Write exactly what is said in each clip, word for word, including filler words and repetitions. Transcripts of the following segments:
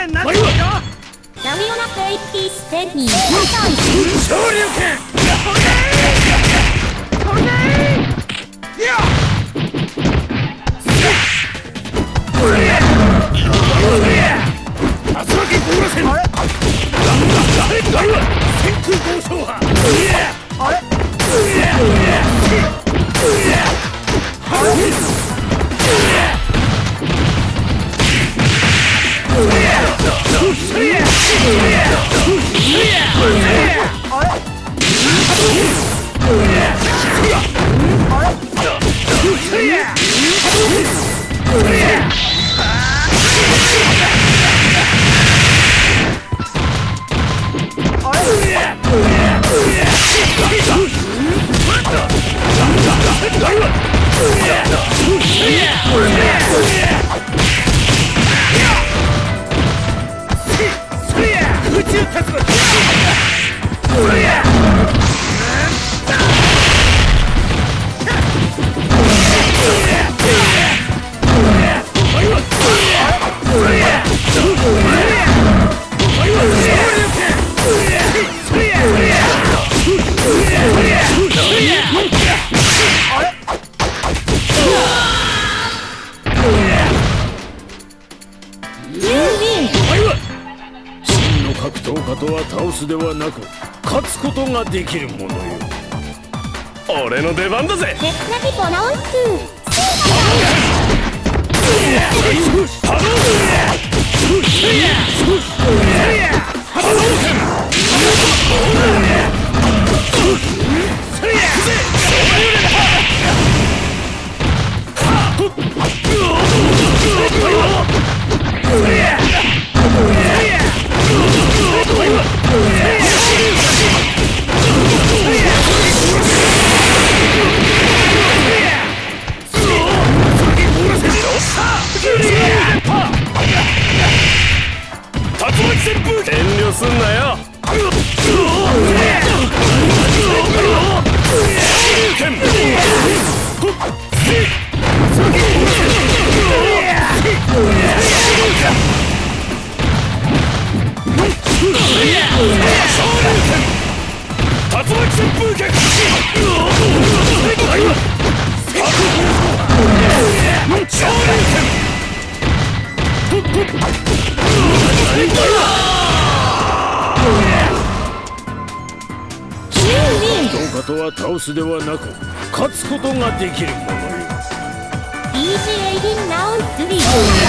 になってるよ。 ラミオナプレイピーステニー昇竜拳。これでいや竜巻ゴーラ戦。あれ天空豪商派。あれ格闘家とは倒すではなく勝つことができるものよ。俺の出番だぜ。遠慮すんなよ。格闘家とは倒すではなく勝つことができるものよ。 イージーエイティー ラウンドスリー。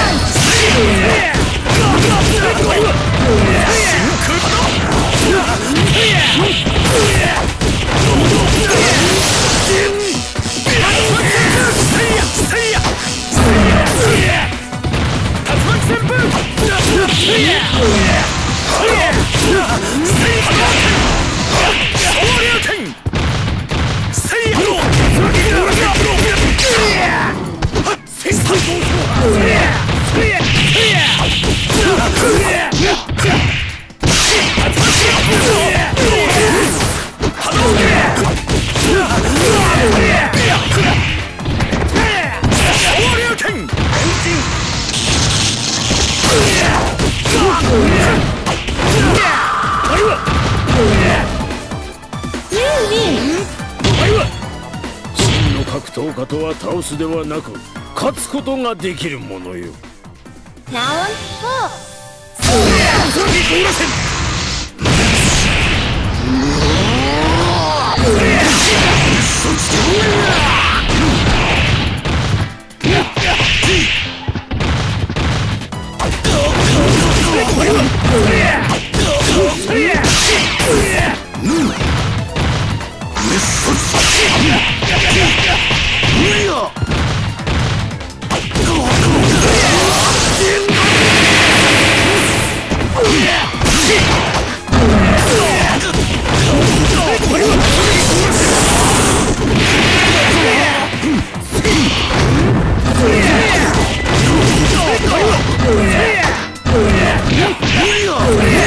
真の格闘家とは倒すではなく勝つことができるものよ。 ラウンドフォー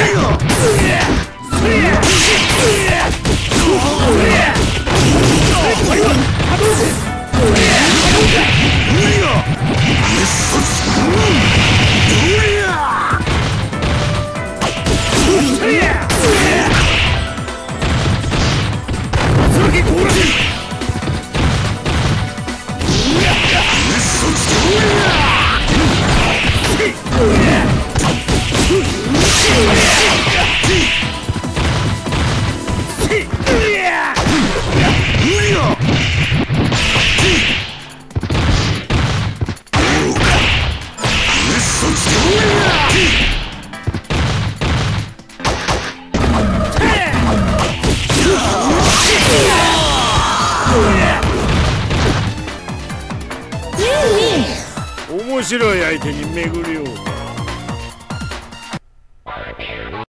白い相手に巡り合うた。